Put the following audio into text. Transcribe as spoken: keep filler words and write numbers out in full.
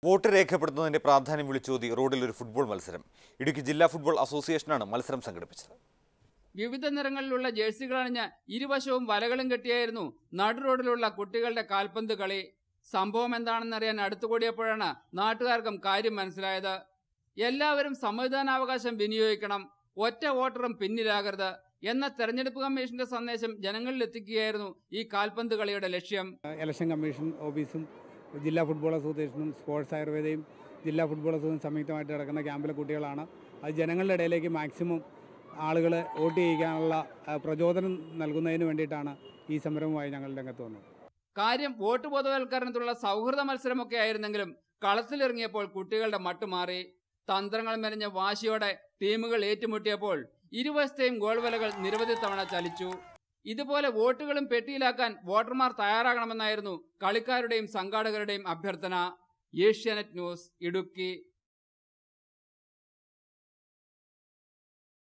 Vote രേഖപ്പെടുത്തുന്നതിന്റെ പ്രാധാന്യം വിളിച്ചോതി റോഡിൽ ഒരു ഫുട്ബോൾ മത്സരം. ഇടുക്കി ജില്ലാ ഫുട്ബോൾ അസോസിയേഷനാണ് മത്സരം സംഘടിപ്പിച്ചത്. വിവിധ നിറങ്ങളിലുള്ള ജേഴ്സികളണിഞ്ഞ് ഇരുവശവും വലകളും കെട്ടിയായിരുന്നു നടു റോഡിലുള്ള കുട്ടികളുടെ കാൽപന്ത് കളി. സംഭവം എന്താണെന്നറിയാൻ അടുത്തുകൂടിയപ്പോഴാണ് നാട്ടുകാർക്കും കാര്യം മനസ്സിലായത്. എല്ലാവരും സമ്മതിദാനാവകാശം വിനിയോഗിക്കണം, ഒറ്റ വോട്ടറും പിന്നിലാകരുത് എന്ന തെരഞ്ഞെടുപ്പ് കമ്മീഷന്റെ സന്ദേശം ജനങ്ങളിൽ എത്തിക്കുകയായിരുന്നു ഈ കാൽപന്ത് കളിയുടെ ലക്ഷ്യം. ഇലക്ഷൻ കമ്മീഷൻ ഓഫീസും ജില്ലാ ഫുട്ബോൾ അസോസിയേഷനും സ്പോർട്സ് ആയുർവേദയും ജില്ലാ ഫുട്ബോൾ അസോസിയേഷൻ സംയുക്തമായിട്ട് നടക്കുന്ന ക്യാമ്പിലെ കുട്ടികളാണ്. അത് ജനങ്ങളുടെ ഇടയിലേക്ക് മാക്സിമം ആളുകളെ വോട്ട് ചെയ്യിക്കാനുള്ള പ്രചോദനം നൽകുന്നതിന് വേണ്ടിയിട്ടാണ് ഈ സംരംഭമായി ഞങ്ങൾ രംഗത്ത് വന്നത്. കാര്യം വോട്ട് ബോധവൽക്കരണത്തിലുള്ള സൗഹൃദ മത്സരമൊക്കെ ആയിരുന്നെങ്കിലും കളത്തിലിറങ്ങിയപ്പോൾ കുട്ടികളുടെ മട്ടുമാറി. തന്ത്രങ്ങൾ മെനഞ്ഞ വാശിയോടെ ടീമുകൾ ഏറ്റുമുട്ടിയപ്പോൾ ഇരുവശത്തെയും ഗോൾ വലകൾ നിരവധി തവണ ചലിച്ചു. ഇതുപോലെ വോട്ടുകളും പെട്ടിയിലാക്കാൻ വോട്ടർമാർ തയ്യാറാകണമെന്നായിരുന്നു കളിക്കാരുടെയും സംഘാടകരുടെയും അഭ്യർത്ഥന. ഏഷ്യാനെറ്റ് ന്യൂസ്, ഇടുക്കി.